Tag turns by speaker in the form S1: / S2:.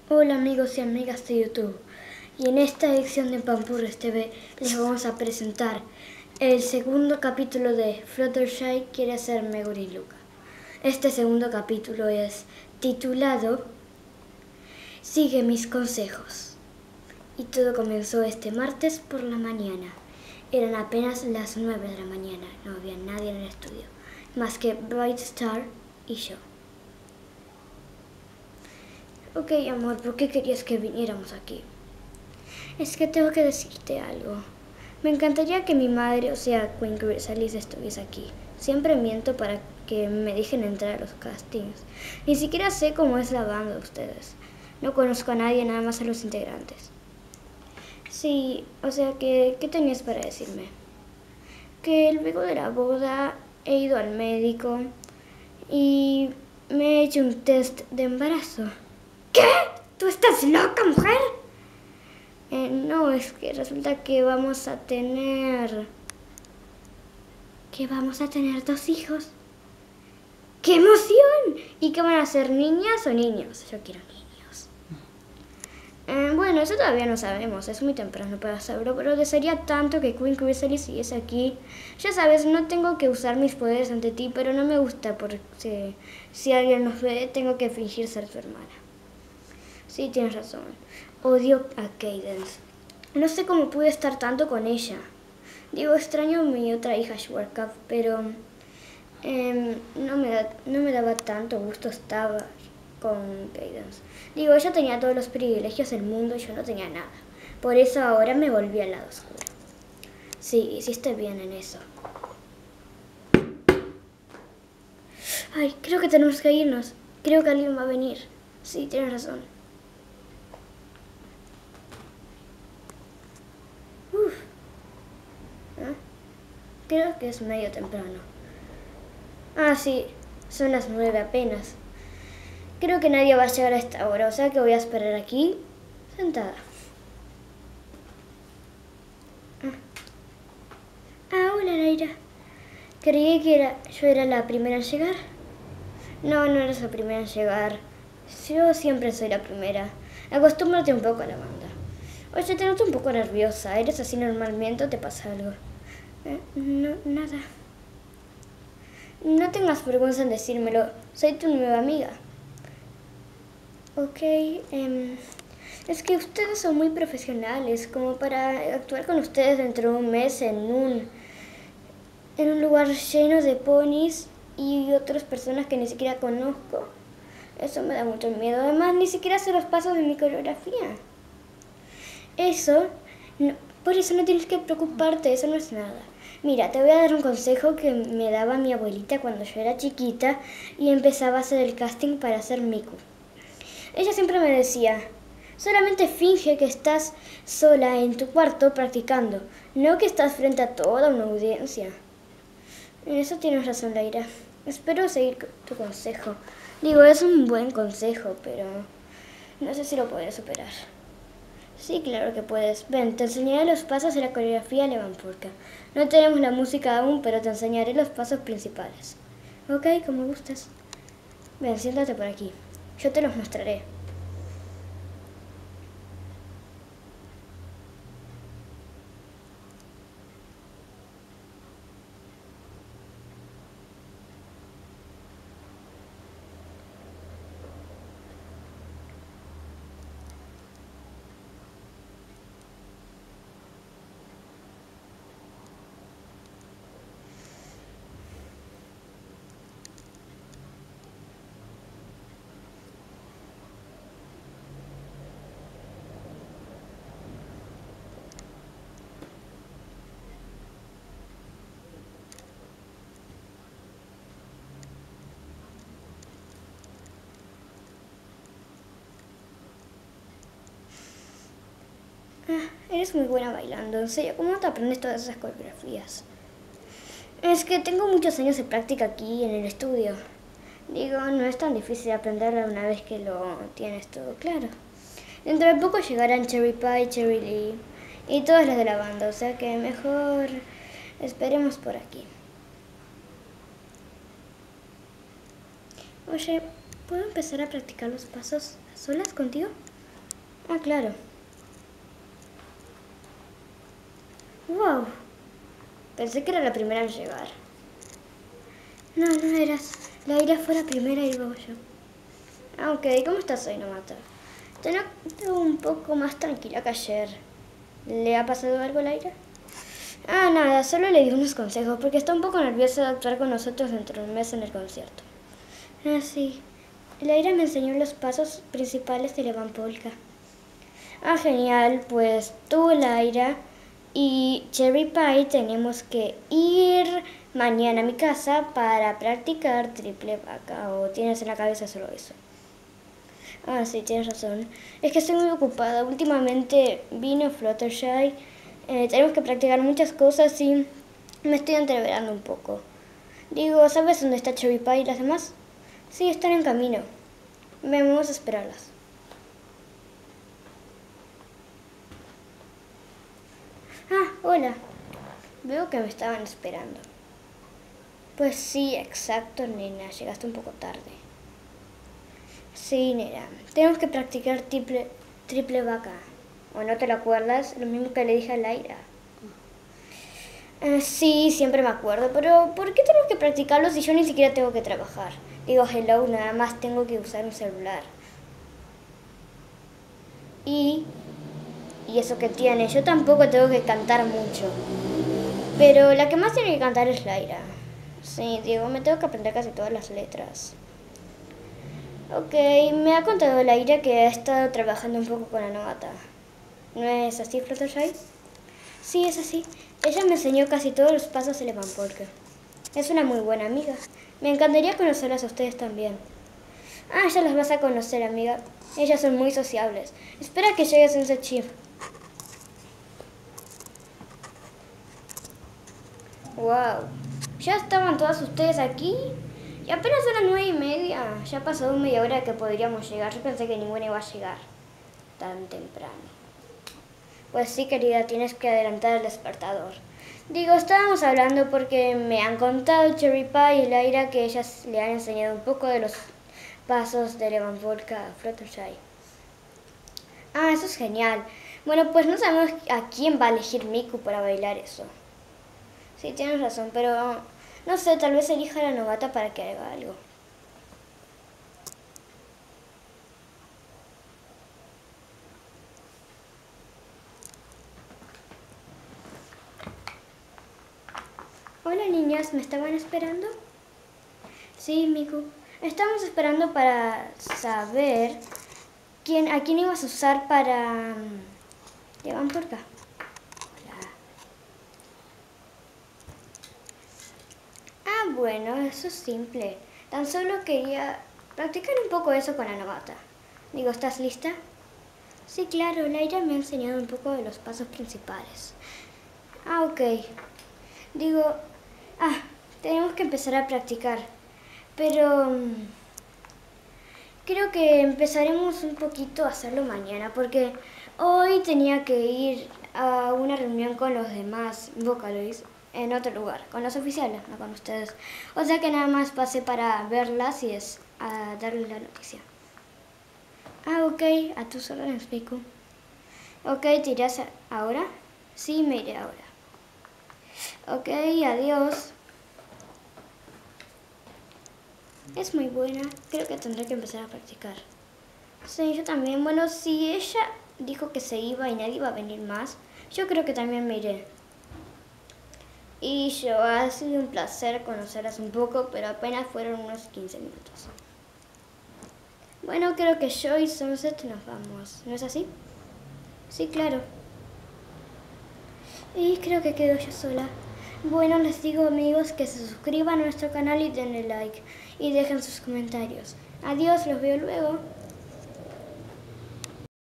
S1: Hola amigos y amigas de YouTube, y en esta edición de Pampurres TV les vamos a presentar el segundo capítulo de Fluttershy quiere ser Meguriluka. Este segundo capítulo es titulado Sigue mis consejos. Y todo comenzó este martes por la mañana. Eran apenas las 9 de la mañana, no había nadie en el estudio, más que Bright Star y yo. Ok, amor, ¿por qué querías que viniéramos aquí? Es que tengo que decirte algo. Me encantaría que mi madre, o sea, Queen Chrysalis, estuviese aquí. Siempre miento para que me dejen entrar a los castings. Ni siquiera sé cómo es la banda de ustedes. No conozco a nadie, nada más a los integrantes. Sí, o sea que, ¿qué tenías para decirme? Que luego de la boda he ido al médico y me he hecho un test de embarazo. ¿Qué? ¿Tú estás loca, mujer? No, es que resulta que vamos a tener 2 hijos. ¡Qué emoción! ¿Y qué van a ser, niñas o niños? Yo quiero niños. Bueno, eso todavía no sabemos, es muy temprano para saberlo, pero desearía tanto que Queen Chrysalis siguiese aquí. Ya sabes, no tengo que usar mis poderes ante ti, pero no me gusta porque si alguien nos ve, tengo que fingir ser tu hermana. Sí, tienes razón. Odio a Cadence. No sé cómo pude estar tanto con ella. Digo, extraño a mi otra hija, Schwarzkopf, pero no me daba tanto gusto estar con Cadence. Digo, ella tenía todos los privilegios del mundo y yo no tenía nada. Por eso ahora me volví al lado oscuro. Sí, hiciste bien en eso. Ay, creo que tenemos que irnos. Creo que alguien va a venir. Sí, tienes razón. Creo que es medio temprano. Ah, sí, son las 9 apenas. Creo que nadie va a llegar a esta hora, o sea que voy a esperar aquí, sentada. Hola, Naira. Creí que yo era la primera en llegar. No, no eres la primera en llegar. Yo siempre soy la primera. Acostúmbrate un poco a la banda. Oye, te noto un poco nerviosa. ¿Eres así normalmente o te pasa algo? No, nada. No tengas vergüenza en decírmelo. Soy tu nueva amiga. Ok, es que ustedes son muy profesionales, como para actuar con ustedes dentro de un mes en un lugar lleno de ponis y otras personas que ni siquiera conozco. Eso me da mucho miedo. Además, ni siquiera sé los pasos de mi coreografía. Por eso no tienes que preocuparte, eso no es nada. Mira, te voy a dar un consejo que me daba mi abuelita cuando yo era chiquita y empezaba a hacer el casting para hacer Miku. Ella siempre me decía, solamente finge que estás sola en tu cuarto practicando, no que estás frente a toda una audiencia. En eso tienes razón, Laira. Espero seguir tu consejo. Digo, es un buen consejo, pero no sé si lo podré superar. Sí, claro que puedes. Ven, te enseñaré los pasos de la coreografía Levanpurka. No tenemos la música aún, pero te enseñaré los pasos principales. Ok, como gustes. Ven, siéntate por aquí. Yo te los mostraré. Eres muy buena bailando, en serio, ¿cómo te aprendes todas esas coreografías? Es que tengo muchos años de práctica aquí en el estudio. Digo, no es tan difícil aprenderla una vez que lo tienes todo claro. Dentro de poco llegarán Cherry Pie, Cherry Lee y todas las de la banda, o sea que mejor esperemos por aquí. Oye, ¿puedo empezar a practicar los pasos a solas contigo? Ah, claro. Wow. Pensé que era la primera en llegar. No, no eras. La Ira fue la primera y luego yo. Ah, ok. ¿Cómo estás hoy, Nomata? Te noto un poco más tranquila que ayer. ¿Le ha pasado algo a la Ira? Ah, nada. Solo le di unos consejos porque está un poco nerviosa de actuar con nosotros dentro de un mes en el concierto. Ah, sí. La Ira me enseñó los pasos principales de Levan Polka. Ah, genial. Pues tú, Laira y Cherry Pie tenemos que ir mañana a mi casa para practicar triple vaca. ¿O tienes en la cabeza solo eso? Ah, sí, tienes razón. Es que estoy muy ocupada. Últimamente vino Fluttershy. Tenemos que practicar muchas cosas y me estoy entreverando un poco. Digo, ¿sabes dónde está Cherry Pie y las demás? Sí, están en camino. Vamos a esperarlas. Ah, hola. Veo que me estaban esperando. Pues sí, exacto, nena. Llegaste un poco tarde. Sí, nena. Tenemos que practicar triple vaca. ¿O no te lo acuerdas? Lo mismo que le dije a Laira. Sí, siempre me acuerdo. Pero ¿por qué tenemos que practicarlo si yo ni siquiera tengo que trabajar? Digo, hello, nada más tengo que usar un celular. Y eso que tiene, yo tampoco tengo que cantar mucho. Pero la que más tiene que cantar es Laira. Sí, Diego, me tengo que aprender casi todas las letras. Ok, me ha contado Laira que ha estado trabajando un poco con la Nogata. ¿No es así, Fluttershy? Sí, es así. Ella me enseñó casi todos los pasos de Levan Polka. Es una muy buena amiga. Me encantaría conocerlas a ustedes también. Ah, ya las vas a conocer, amiga. Ellas son muy sociables. Espera que llegue Sensei Chief. Wow. ¿Ya estaban todas ustedes aquí? Y apenas son las 9:30. Ya pasó media hora que podríamos llegar. Yo pensé que ninguna iba a llegar tan temprano. Pues sí, querida, tienes que adelantar el despertador. Digo, estábamos hablando porque me han contado Cherry Pie y Laira que ellas le han enseñado un poco de los pasos de Levan Polka a Fluttershy. Ah, eso es genial. Bueno, pues no sabemos a quién va a elegir Miku para bailar eso. Sí, tienes razón, pero no sé, tal vez elija a la Nogata para que haga algo. Hola niñas, ¿me estaban esperando? Sí, Miku. Estamos esperando para saber a quién ibas a usar para... Llevan por acá. Hola. Ah, bueno, eso es simple. Tan solo quería practicar un poco eso con la Nogata. Digo, ¿estás lista? Sí, claro, Laira me ha enseñado un poco de los pasos principales. Ah, ok. Digo, tenemos que empezar a practicar. Pero creo que empezaremos un poquito a hacerlo mañana, porque hoy tenía que ir a una reunión con los demás Vocaloids en otro lugar, con los oficiales, no con ustedes. O sea que nada más pasé para verlas y a darles la noticia. Ah, ok, a tus órdenes, Miku. Ok, ¿te irás ahora? Sí, me iré ahora. Ok, adiós. Es muy buena. Creo que tendré que empezar a practicar. Sí, yo también. Bueno, si ella dijo que se iba y nadie iba a venir más, yo creo que también me iré. Y yo, ha sido un placer conocerlas un poco, pero apenas fueron unos 15 minutos. Bueno, creo que yo y Sunset nos vamos. ¿No es así? Sí, claro. Y creo que quedo yo sola. Bueno, les digo amigos que se suscriban a nuestro canal y denle like. Y dejen sus comentarios. Adiós, los veo luego.